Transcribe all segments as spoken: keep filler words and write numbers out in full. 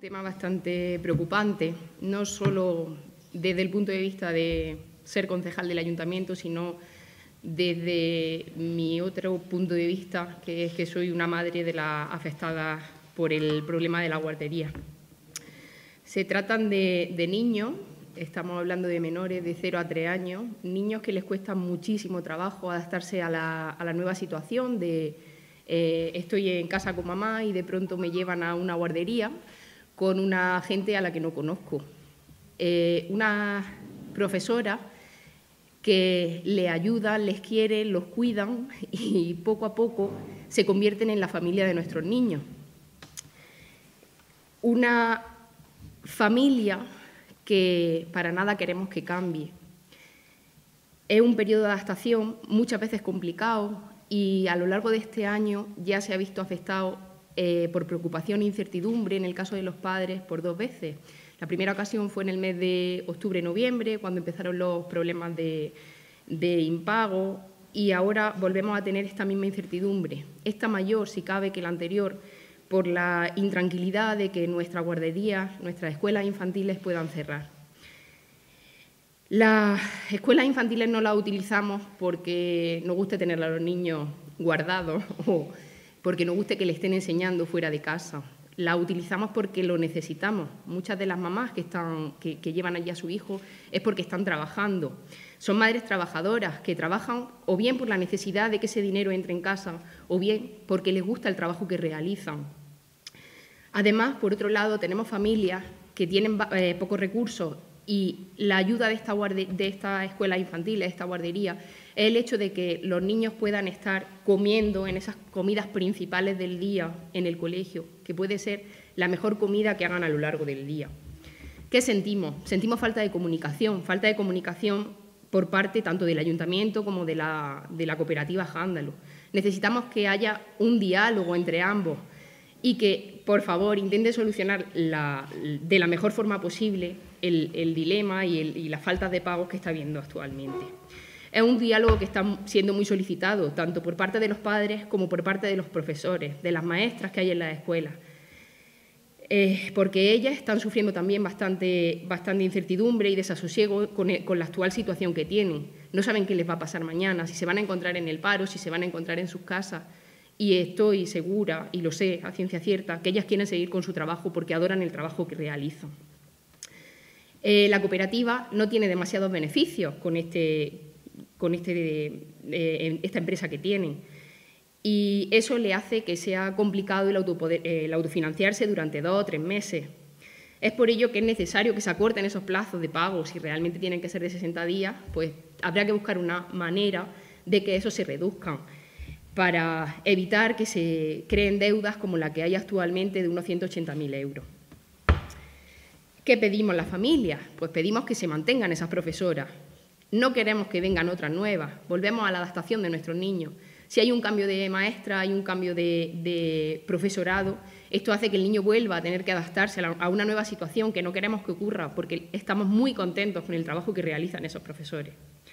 tema bastante preocupante, no solo desde el punto de vista de ser concejal del ayuntamiento, sino desde mi otro punto de vista, que es que soy una madre de las afectadas por el problema de la guardería. Se tratan de, de niños, estamos hablando de menores de cero a tres años, niños que les cuesta muchísimo trabajo adaptarse a la, a la nueva situación de eh, estoy en casa con mamá y de pronto me llevan a una guardería con una gente a la que no conozco. Eh, una profesora que le ayudan, les quieren, los cuidan y poco a poco se convierten en la familia de nuestros niños. Una familia que para nada queremos que cambie. Es un periodo de adaptación muchas veces complicado y a lo largo de este año ya se ha visto afectado eh, por preocupación e incertidumbre en el caso de los padres por dos veces. La primera ocasión fue en el mes de octubre-noviembre, cuando empezaron los problemas de, de impago, y ahora volvemos a tener esta misma incertidumbre. Esta mayor, si cabe, que la anterior, por la intranquilidad de que nuestras guarderías, nuestras escuelas infantiles puedan cerrar. Las escuelas infantiles no las utilizamos porque nos guste tener a los niños guardados o porque nos guste que les estén enseñando fuera de casa. La utilizamos porque lo necesitamos. Muchas de las mamás que, están, que, que llevan allí a su hijo es porque están trabajando. Son madres trabajadoras que trabajan o bien por la necesidad de que ese dinero entre en casa o bien porque les gusta el trabajo que realizan. Además, por otro lado, tenemos familias que tienen eh, pocos recursos y la ayuda de esta, de esta escuela infantil, de esta guardería, es el hecho de que los niños puedan estar comiendo en esas comidas principales del día en el colegio, que puede ser la mejor comida que hagan a lo largo del día. ¿Qué sentimos? Sentimos falta de comunicación, falta de comunicación por parte tanto del ayuntamiento como de la, de la cooperativa Jándalo. Necesitamos que haya un diálogo entre ambos y que, por favor, intente solucionar la, de la mejor forma posible el, el dilema y, el, y la falta de pagos que está habiendo actualmente. Es un diálogo que está siendo muy solicitado, tanto por parte de los padres como por parte de los profesores, de las maestras que hay en las escuelas, eh, porque ellas están sufriendo también bastante, bastante incertidumbre y desasosiego con, el, con la actual situación que tienen. No saben qué les va a pasar mañana, si se van a encontrar en el paro, si se van a encontrar en sus casas. Y estoy segura, y lo sé a ciencia cierta, que ellas quieren seguir con su trabajo porque adoran el trabajo que realizan. Eh, la cooperativa no tiene demasiados beneficios con, este, con este, eh, esta empresa que tienen y eso le hace que sea complicado el, autopoder, eh, el autofinanciarse durante dos o tres meses. Es por ello que es necesario que se acorten esos plazos de pago. Si realmente tienen que ser de sesenta días, pues habrá que buscar una manera de que eso se reduzcan, para evitar que se creen deudas como la que hay actualmente de unos ciento ochenta mil euros. ¿Qué pedimos las familias? Pues pedimos que se mantengan esas profesoras. No queremos que vengan otras nuevas. Volvemos a la adaptación de nuestros niños. Si hay un cambio de maestra, hay un cambio de, de profesorado, esto hace que el niño vuelva a tener que adaptarse a una nueva situación que no queremos que ocurra porque estamos muy contentos con el trabajo que realizan esos profesores.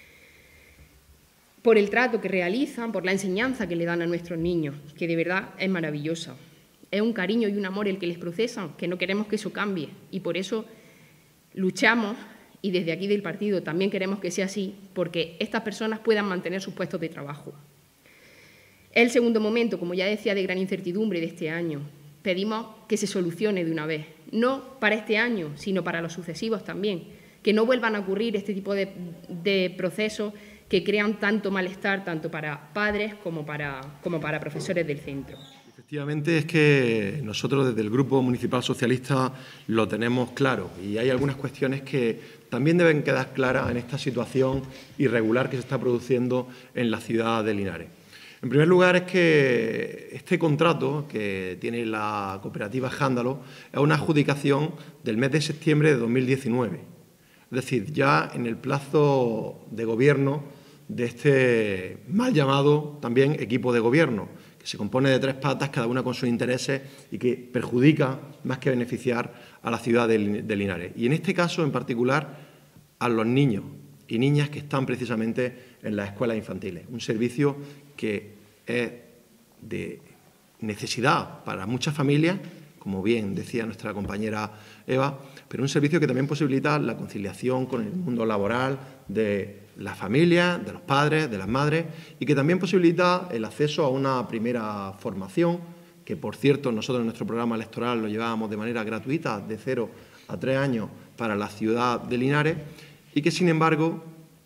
Por el trato que realizan, por la enseñanza que le dan a nuestros niños, que de verdad es maravillosa. Es un cariño y un amor el que les procesan, que no queremos que eso cambie y por eso luchamos y desde aquí del partido también queremos que sea así, porque estas personas puedan mantener sus puestos de trabajo. Es el segundo momento, como ya decía, de gran incertidumbre de este año. Pedimos que se solucione de una vez, no para este año, sino para los sucesivos también, que no vuelvan a ocurrir este tipo de, de procesos que crean tanto malestar, tanto para padres como para, como para profesores del centro. Efectivamente, es que nosotros desde el Grupo Municipal Socialista lo tenemos claro y hay algunas cuestiones que también deben quedar claras en esta situación irregular que se está produciendo en la ciudad de Linares. En primer lugar, es que este contrato que tiene la cooperativa Jándalo es una adjudicación del mes de septiembre de dos mil diecinueve. Es decir, ya en el plazo de gobierno de este mal llamado también equipo de gobierno, que se compone de tres patas, cada una con sus intereses y que perjudica más que beneficiar a la ciudad de Linares. Y en este caso en particular a los niños y niñas que están precisamente en las escuelas infantiles. Un servicio que es de necesidad para muchas familias, como bien decía nuestra compañera Eva, pero un servicio que también posibilita la conciliación con el mundo laboral de las familias, de los padres, de las madres, y que también posibilita el acceso a una primera formación, que por cierto nosotros en nuestro programa electoral lo llevábamos de manera gratuita, de cero a tres años para la ciudad de Linares, y que sin embargo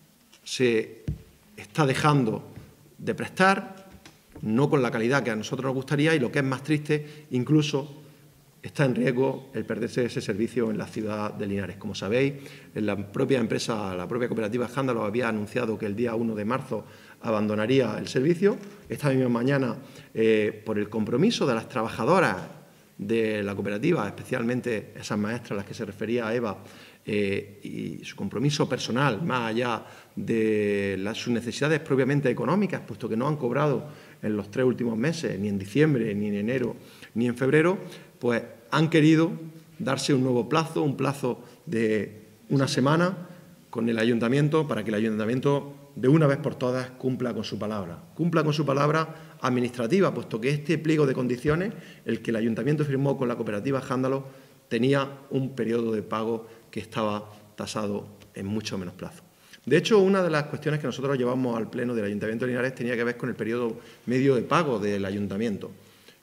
se está dejando de prestar, no con la calidad que a nosotros nos gustaría, y lo que es más triste, incluso está en riesgo el perderse ese servicio en la ciudad de Linares. Como sabéis, en la propia empresa, la propia cooperativa Escándalo había anunciado que el día uno de marzo abandonaría el servicio. Esta misma mañana, eh, por el compromiso de las trabajadoras de la cooperativa, especialmente esas maestras a las que se refería a Eva, eh, y su compromiso personal, más allá de las, sus necesidades propiamente económicas, puesto que no han cobrado en los tres últimos meses, ni en diciembre, ni en enero, ni en febrero, pues han querido darse un nuevo plazo, un plazo de una semana con el ayuntamiento para que el ayuntamiento de una vez por todas cumpla con su palabra. Cumpla con su palabra administrativa, puesto que este pliego de condiciones, el que el ayuntamiento firmó con la cooperativa Escándalo, tenía un periodo de pago que estaba tasado en mucho menos plazo. De hecho, una de las cuestiones que nosotros llevamos al Pleno del Ayuntamiento de Linares tenía que ver con el periodo medio de pago del ayuntamiento.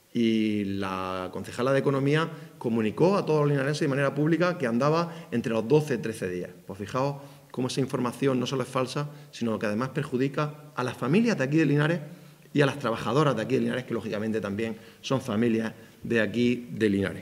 Y la concejala de Economía comunicó a todos los linarenses de manera pública que andaba entre los doce y trece días. Pues fijaos cómo esa información no solo es falsa, sino que además perjudica a las familias de aquí de Linares y a las trabajadoras de aquí de Linares, que lógicamente también son familias de aquí de Linares.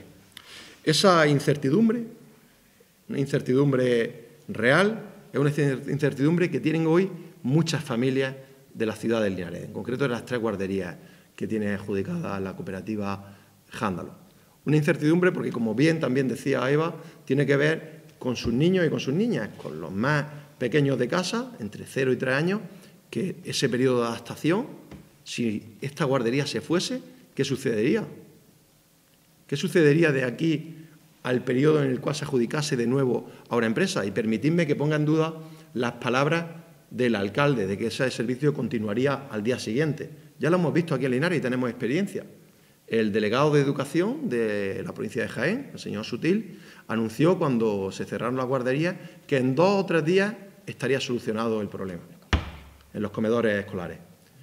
Esa incertidumbre, una incertidumbre real, es una incertidumbre que tienen hoy muchas familias de la ciudad de Linares, en concreto de las tres guarderías que tiene adjudicada la cooperativa Escándalo. Una incertidumbre porque, como bien también decía Eva, tiene que ver con sus niños y con sus niñas, con los más pequeños de casa, entre cero y tres años, que ese periodo de adaptación, si esta guardería se fuese, ¿qué sucedería? ¿Qué sucedería de aquí al periodo en el cual se adjudicase de nuevo a una empresa? Y permitidme que ponga en duda las palabras del alcalde de que ese servicio continuaría al día siguiente. Ya lo hemos visto aquí en Linares y tenemos experiencia. El delegado de Educación de la provincia de Jaén, el señor Sutil, anunció cuando se cerraron las guarderías que en dos o tres días estaría solucionado el problema en los comedores escolares.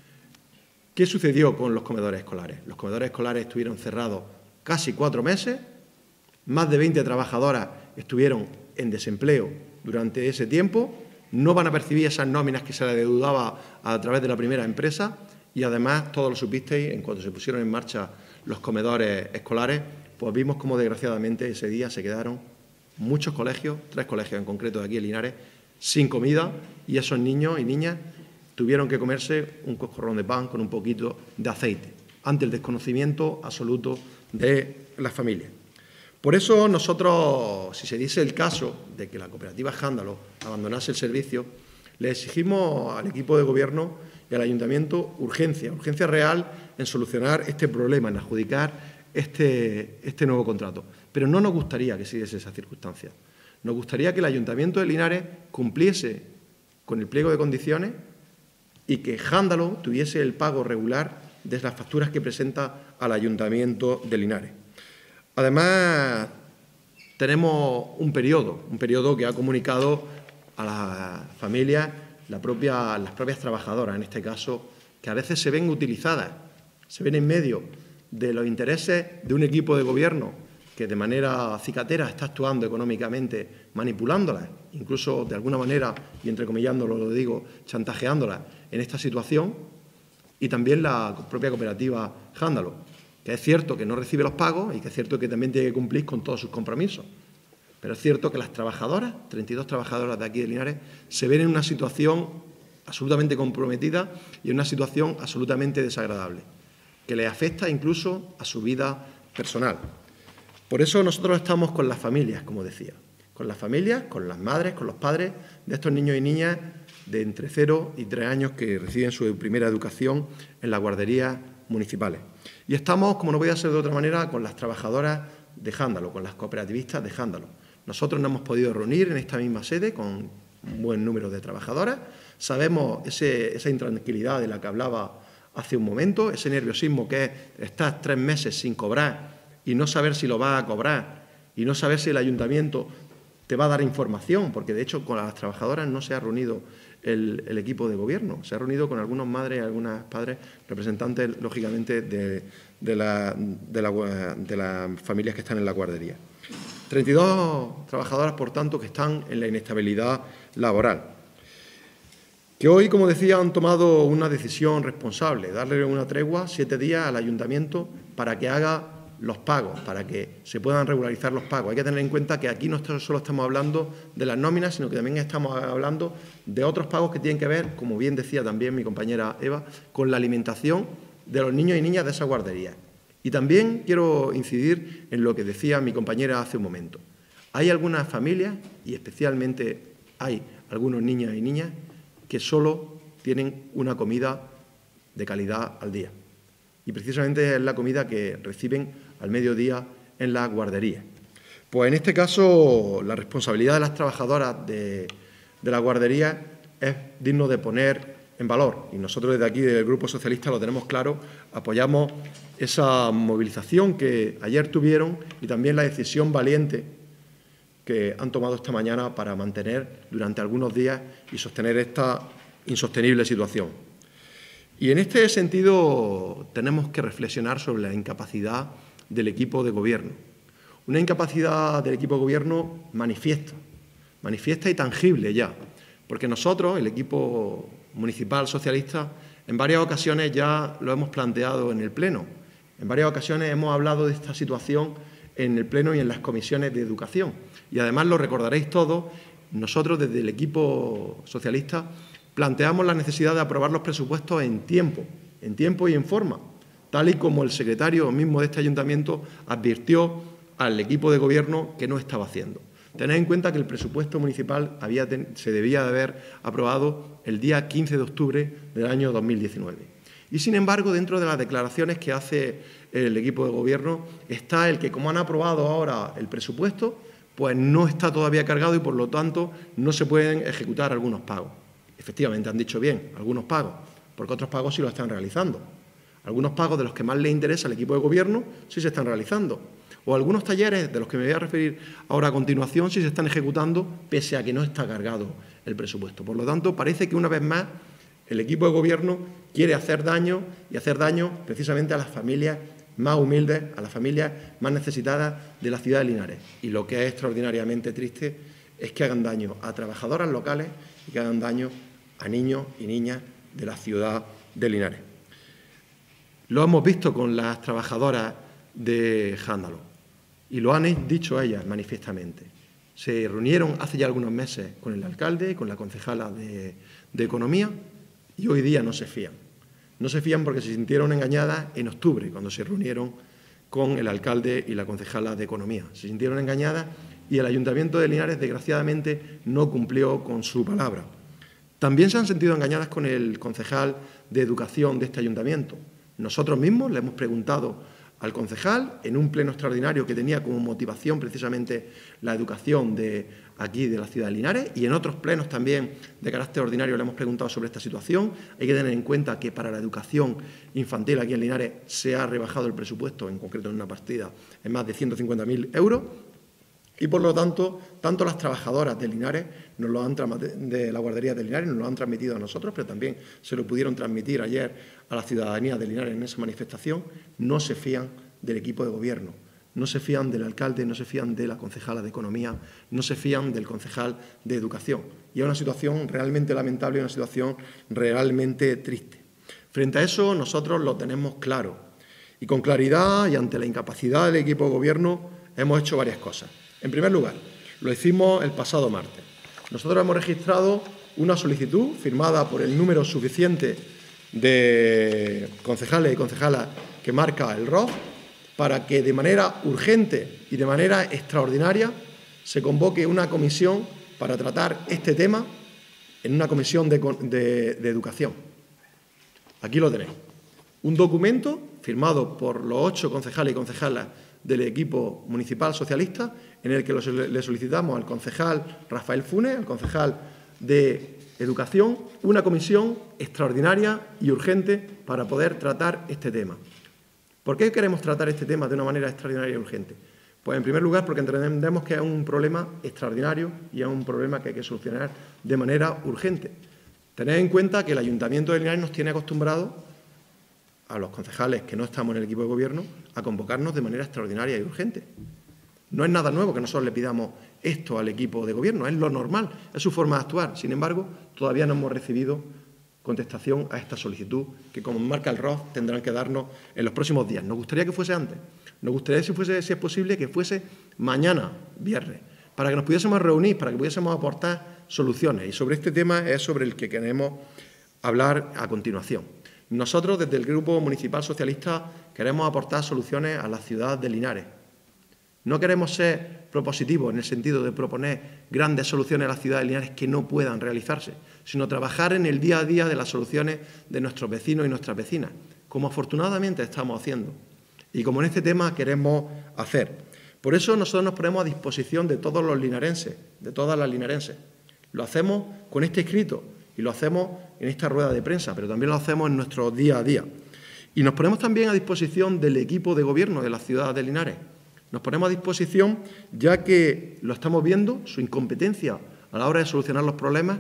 ¿Qué sucedió con los comedores escolares? Los comedores escolares estuvieron cerrados casi cuatro meses, más de veinte trabajadoras estuvieron en desempleo durante ese tiempo, no van a percibir esas nóminas que se les deudaba a través de la primera empresa y además, todos lo supisteis, en cuanto se pusieron en marcha los comedores escolares, pues vimos cómo desgraciadamente ese día se quedaron muchos colegios, tres colegios en concreto de aquí en Linares, sin comida, y esos niños y niñas tuvieron que comerse un coscorrón de pan con un poquito de aceite, ante el desconocimiento absoluto de las familias. Por eso nosotros, si se diese el caso de que la cooperativa Escándalo abandonase el servicio, le exigimos al equipo de gobierno y al ayuntamiento urgencia, urgencia real en solucionar este problema, en adjudicar este, este nuevo contrato. Pero no nos gustaría que se diese esa circunstancia. Nos gustaría que el ayuntamiento de Linares cumpliese con el pliego de condiciones y que Escándalo tuviese el pago regular de las facturas que presenta al ayuntamiento de Linares. Además, tenemos un periodo, un periodo que ha comunicado a las familias, la propia, las propias trabajadoras, en este caso, que a veces se ven utilizadas, se ven en medio de los intereses de un equipo de gobierno que de manera cicatera está actuando económicamente, manipulándolas, incluso de alguna manera, y entrecomillándolo lo digo, chantajeándolas en esta situación, y también la propia cooperativa Escándalo, que es cierto que no recibe los pagos y que es cierto que también tiene que cumplir con todos sus compromisos. Pero es cierto que las trabajadoras, treinta y dos trabajadoras de aquí de Linares, se ven en una situación absolutamente comprometida y en una situación absolutamente desagradable, que les afecta incluso a su vida personal. Por eso nosotros estamos con las familias, como decía, con las familias, con las madres, con los padres de estos niños y niñas de entre cero y tres años que reciben su primera educación en las guarderías municipales. Y estamos, como no podía ser de otra manera, con las trabajadoras de Escándalo, con las cooperativistas de Escándalo. Nosotros nos hemos podido reunir en esta misma sede con un buen número de trabajadoras. Sabemos ese, esa intranquilidad de la que hablaba hace un momento, ese nerviosismo que es estar tres meses sin cobrar y no saber si lo va a cobrar y no saber si el ayuntamiento te va a dar información, porque de hecho con las trabajadoras no se ha reunido el, el equipo de gobierno, se ha reunido con algunas madres y algunos padres, representantes, lógicamente, de, de, la, de, la, de las familias que están en la guardería. treinta y dos trabajadoras, por tanto, que están en la inestabilidad laboral. Que hoy, como decía, han tomado una decisión responsable, darle una tregua, siete días al ayuntamiento para que haga los pagos, para que se puedan regularizar los pagos. Hay que tener en cuenta que aquí no solo estamos hablando de las nóminas, sino que también estamos hablando de otros pagos que tienen que ver, como bien decía también mi compañera Eva, con la alimentación de los niños y niñas de esa guardería. Y también quiero incidir en lo que decía mi compañera hace un momento. Hay algunas familias, y especialmente hay algunos niños y niñas, que solo tienen una comida de calidad al día. Y precisamente es la comida que reciben al mediodía en la guardería. Pues en este caso, la responsabilidad de las trabajadoras de, de la guardería es digno de poner en valor. Y nosotros desde aquí, del Grupo Socialista, lo tenemos claro, apoyamos esa movilización que ayer tuvieron y también la decisión valiente que han tomado esta mañana para mantener durante algunos días y sostener esta insostenible situación. Y en este sentido tenemos que reflexionar sobre la incapacidad del equipo de gobierno. Una incapacidad del equipo de gobierno manifiesta, manifiesta y tangible ya, porque nosotros, el equipo municipal socialista, en varias ocasiones ya lo hemos planteado en el Pleno. En varias ocasiones hemos hablado de esta situación en el Pleno y en las comisiones de educación. Y además lo recordaréis todos, nosotros desde el equipo socialista planteamos la necesidad de aprobar los presupuestos en tiempo, en tiempo y en forma, tal y como el secretario mismo de este ayuntamiento advirtió al equipo de gobierno que no estaba haciendo. Tened en cuenta que el presupuesto municipal había, se debía de haber aprobado el día quince de octubre del año dos mil diecinueve. Y, sin embargo, dentro de las declaraciones que hace el equipo de gobierno está el que, como han aprobado ahora el presupuesto, pues no está todavía cargado y, por lo tanto, no se pueden ejecutar algunos pagos. Efectivamente, han dicho bien, algunos pagos, porque otros pagos sí lo están realizando. Algunos pagos de los que más les interesa al equipo de gobierno sí se están realizando. O algunos talleres, de los que me voy a referir ahora a continuación, sí se están ejecutando, pese a que no está cargado el presupuesto. Por lo tanto, parece que una vez más el equipo de gobierno quiere hacer daño y hacer daño precisamente a las familias más humildes, a las familias más necesitadas de la ciudad de Linares. Y lo que es extraordinariamente triste es que hagan daño a trabajadoras locales y que hagan daño a niños y niñas de la ciudad de Linares. Lo hemos visto con las trabajadoras de Jándalo y lo han dicho ellas manifiestamente. Se reunieron hace ya algunos meses con el alcalde y con la concejala de, de Economía y hoy día no se fían. No se fían porque se sintieron engañadas en octubre, cuando se reunieron con el alcalde y la concejala de Economía. Se sintieron engañadas y el Ayuntamiento de Linares, desgraciadamente, no cumplió con su palabra. También se han sentido engañadas con el concejal de Educación de este ayuntamiento. Nosotros mismos le hemos preguntado al concejal, en un pleno extraordinario que tenía como motivación precisamente la educación de aquí, de la ciudad de Linares, y en otros plenos también de carácter ordinario le hemos preguntado sobre esta situación. Hay que tener en cuenta que para la educación infantil aquí en Linares se ha rebajado el presupuesto, en concreto en una partida, en más de ciento cincuenta mil euros. Y, por lo tanto, tanto las trabajadoras de Linares, nos lo han de la guardería de Linares, nos lo han transmitido a nosotros, pero también se lo pudieron transmitir ayer a la ciudadanía de Linares en esa manifestación, no se fían del equipo de gobierno, no se fían del alcalde, no se fían de la concejala de Economía, no se fían del concejal de Educación. Y es una situación realmente lamentable, una situación realmente triste. Frente a eso, nosotros lo tenemos claro. Y con claridad y ante la incapacidad del equipo de gobierno hemos hecho varias cosas. En primer lugar, lo hicimos el pasado martes. Nosotros hemos registrado una solicitud firmada por el número suficiente de concejales y concejalas que marca el R O F para que de manera urgente y de manera extraordinaria se convoque una comisión para tratar este tema en una comisión de, de, de educación. Aquí lo tenéis. Un documento firmado por los ocho concejales y concejalas del equipo municipal socialista, en el que le solicitamos al concejal Rafael Funes, al concejal de Educación, una comisión extraordinaria y urgente para poder tratar este tema. ¿Por qué queremos tratar este tema de una manera extraordinaria y urgente? Pues, en primer lugar, porque entendemos que es un problema extraordinario y es un problema que hay que solucionar de manera urgente. Tened en cuenta que el Ayuntamiento de Linares nos tiene acostumbrados, a los concejales que no estamos en el equipo de gobierno, a convocarnos de manera extraordinaria y urgente. No es nada nuevo que nosotros le pidamos esto al equipo de gobierno, es lo normal, es su forma de actuar. Sin embargo, todavía no hemos recibido contestación a esta solicitud que, como marca el R O C, tendrán que darnos en los próximos días. Nos gustaría que fuese antes, nos gustaría, si fuese, si es posible, que fuese mañana, viernes, para que nos pudiésemos reunir, para que pudiésemos aportar soluciones. Y sobre este tema es sobre el que queremos hablar a continuación. Nosotros, desde el Grupo Municipal Socialista, queremos aportar soluciones a la ciudad de Linares. No queremos ser propositivos en el sentido de proponer grandes soluciones a la ciudad de Linares que no puedan realizarse, sino trabajar en el día a día de las soluciones de nuestros vecinos y nuestras vecinas, como afortunadamente estamos haciendo y como en este tema queremos hacer. Por eso nosotros nos ponemos a disposición de todos los linarenses, de todas las linarenses. Lo hacemos con este escrito y lo hacemos en esta rueda de prensa, pero también lo hacemos en nuestro día a día. Y nos ponemos también a disposición del equipo de gobierno de la ciudad de Linares. Nos ponemos a disposición, ya que lo estamos viendo, su incompetencia a la hora de solucionar los problemas,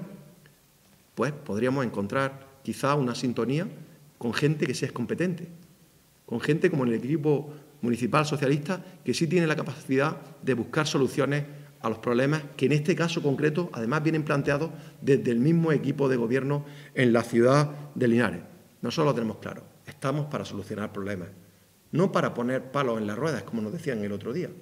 pues podríamos encontrar quizá una sintonía con gente que sí es competente, con gente como en el equipo municipal socialista que sí tiene la capacidad de buscar soluciones a los problemas que en este caso concreto además vienen planteados desde el mismo equipo de gobierno en la ciudad de Linares. Nosotros lo tenemos claro, estamos para solucionar problemas, no para poner palos en las ruedas, como nos decían el otro día.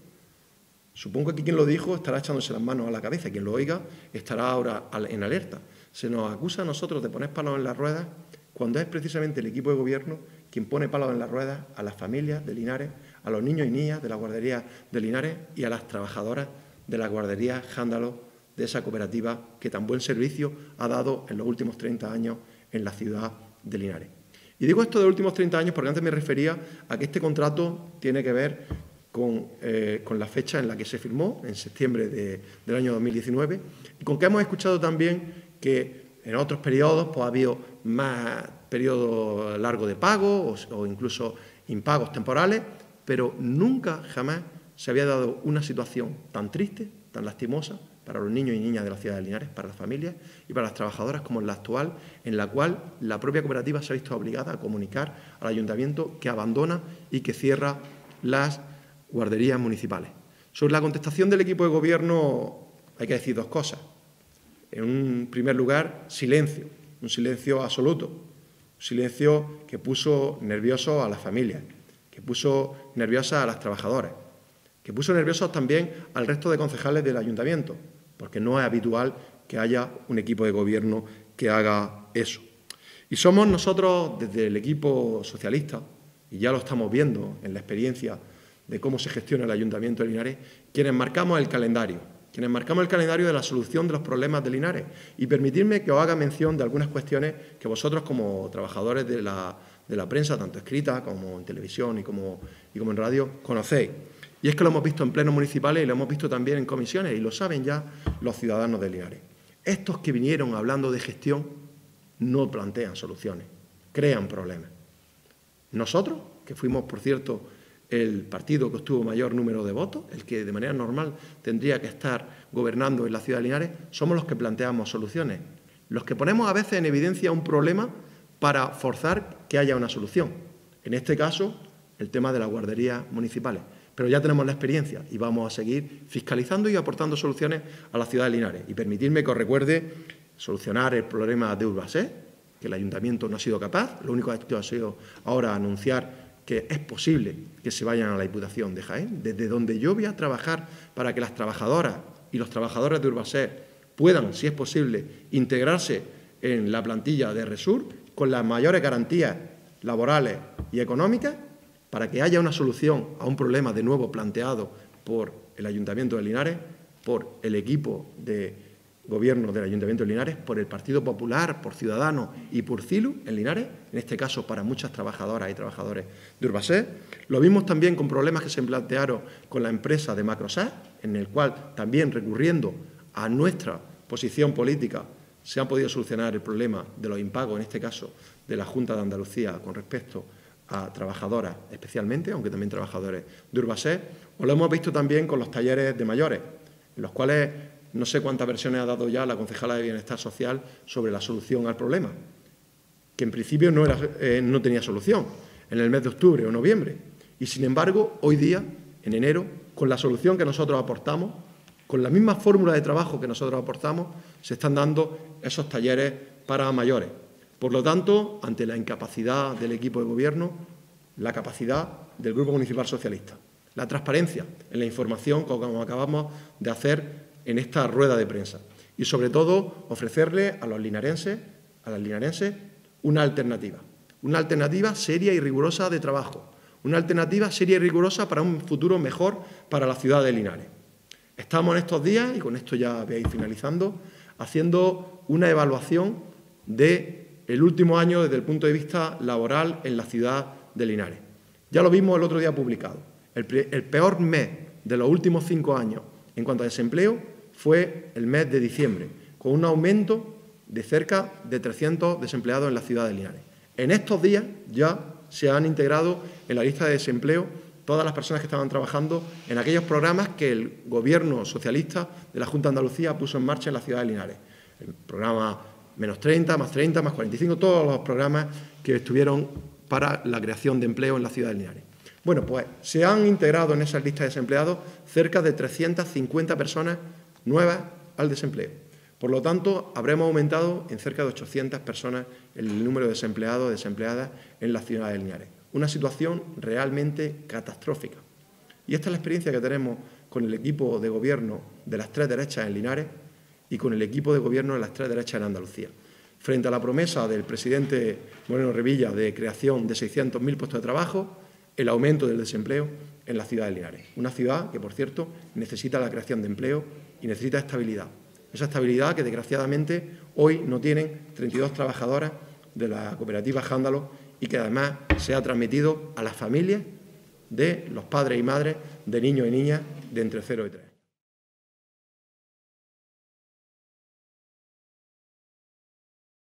Supongo que quien lo dijo estará echándose las manos a la cabeza, quien lo oiga estará ahora en alerta. Se nos acusa a nosotros de poner palos en las ruedas cuando es precisamente el equipo de gobierno quien pone palos en las ruedas a las familias de Linares, a los niños y niñas de la guardería de Linares y a las trabajadoras de la guardería Jándalo, de esa cooperativa que tan buen servicio ha dado en los últimos treinta años en la ciudad de Linares. Y digo esto de los últimos treinta años porque antes me refería a que este contrato tiene que ver con, eh, con la fecha en la que se firmó, en septiembre de, del año dos mil diecinueve, y con que hemos escuchado también que en otros periodos pues, ha habido más periodos largos de pago o, o incluso impagos temporales, pero nunca, jamás se había dado una situación tan triste, tan lastimosa, para los niños y niñas de la ciudad de Linares, para las familias y para las trabajadoras como en la actual, en la cual la propia cooperativa se ha visto obligada a comunicar al ayuntamiento que abandona y que cierra las guarderías municipales. Sobre la contestación del equipo de gobierno hay que decir dos cosas. En un primer lugar, silencio, un silencio absoluto, un silencio que puso nervioso a las familias, que puso nerviosas a las trabajadoras, que puso nerviosos también al resto de concejales del ayuntamiento, porque no es habitual que haya un equipo de gobierno que haga eso. Y somos nosotros, desde el equipo socialista, y ya lo estamos viendo en la experiencia de cómo se gestiona el Ayuntamiento de Linares, quienes marcamos el calendario, quienes marcamos el calendario de la solución de los problemas de Linares. Y permitidme que os haga mención de algunas cuestiones que vosotros, como trabajadores de la, de la prensa, tanto escrita como en televisión y como, y como en radio, conocéis. Y es que lo hemos visto en plenos municipales y lo hemos visto también en comisiones, y lo saben ya los ciudadanos de Linares. Estos que vinieron hablando de gestión no plantean soluciones, crean problemas. Nosotros, que fuimos, por cierto, el partido que obtuvo mayor número de votos, el que de manera normal tendría que estar gobernando en la ciudad de Linares, somos los que planteamos soluciones, los que ponemos a veces en evidencia un problema para forzar que haya una solución. En este caso, el tema de las guarderías municipales. Pero ya tenemos la experiencia y vamos a seguir fiscalizando y aportando soluciones a la ciudad de Linares. Y permitidme que os recuerde solucionar el problema de Urbasés, que el ayuntamiento no ha sido capaz. Lo único que ha hecho ha sido ahora anunciar que es posible que se vayan a la Diputación de Jaén, desde donde yo voy a trabajar para que las trabajadoras y los trabajadores de Urbasés puedan, si es posible, integrarse en la plantilla de Resur con las mayores garantías laborales y económicas, para que haya una solución a un problema de nuevo planteado por el Ayuntamiento de Linares, por el equipo de gobierno del Ayuntamiento de Linares, por el Partido Popular, por Ciudadanos y por CILU en Linares, en este caso para muchas trabajadoras y trabajadores de Urbasés. Lo vimos también con problemas que se plantearon con la empresa de Macrosat, en el cual también recurriendo a nuestra posición política se ha podido solucionar el problema de los impagos, en este caso de la Junta de Andalucía, con respecto a trabajadoras especialmente, aunque también trabajadores de Urbaser, o lo hemos visto también con los talleres de mayores, en los cuales no sé cuántas versiones ha dado ya la concejala de Bienestar Social sobre la solución al problema, que en principio no, era, eh, no tenía solución en el mes de octubre o noviembre. Y, sin embargo, hoy día, en enero, con la solución que nosotros aportamos, con la misma fórmula de trabajo que nosotros aportamos, se están dando esos talleres para mayores. Por lo tanto, ante la incapacidad del equipo de Gobierno, la capacidad del Grupo Municipal Socialista, la transparencia en la información, como acabamos de hacer en esta rueda de prensa, y, sobre todo, ofrecerle a los linarenses, a las linarenses, una alternativa, una alternativa seria y rigurosa de trabajo, una alternativa seria y rigurosa para un futuro mejor para la ciudad de Linares. Estamos en estos días, y con esto ya voy a ir finalizando, haciendo una evaluación del último año desde el punto de vista laboral en la ciudad de Linares. Ya lo vimos el otro día publicado. El, el peor mes de los últimos cinco años en cuanto a desempleo fue el mes de diciembre, con un aumento de cerca de trescientos desempleados en la ciudad de Linares. En estos días ya se han integrado en la lista de desempleo todas las personas que estaban trabajando en aquellos programas que el Gobierno socialista de la Junta de Andalucía puso en marcha en la ciudad de Linares. El programa menos treinta, más treinta, más cuarenta y cinco, todos los programas que estuvieron para la creación de empleo en la ciudad de Linares. Bueno, pues se han integrado en esas listas de desempleados cerca de trescientas cincuenta personas nuevas al desempleo. Por lo tanto, habremos aumentado en cerca de ochocientas personas el número de desempleados o desempleadas en la ciudad de Linares. Una situación realmente catastrófica. Y esta es la experiencia que tenemos con el equipo de Gobierno de las tres derechas en Linares y con el equipo de Gobierno de las tres derechas en Andalucía. Frente a la promesa del presidente Moreno Revilla de creación de seiscientos mil puestos de trabajo, el aumento del desempleo en la ciudad de Linares. Una ciudad que, por cierto, necesita la creación de empleo y necesita estabilidad. Esa estabilidad que, desgraciadamente, hoy no tienen treinta y dos trabajadoras de la cooperativa Jándalo y que, además, se ha transmitido a las familias de los padres y madres de niños y niñas de entre cero y tres.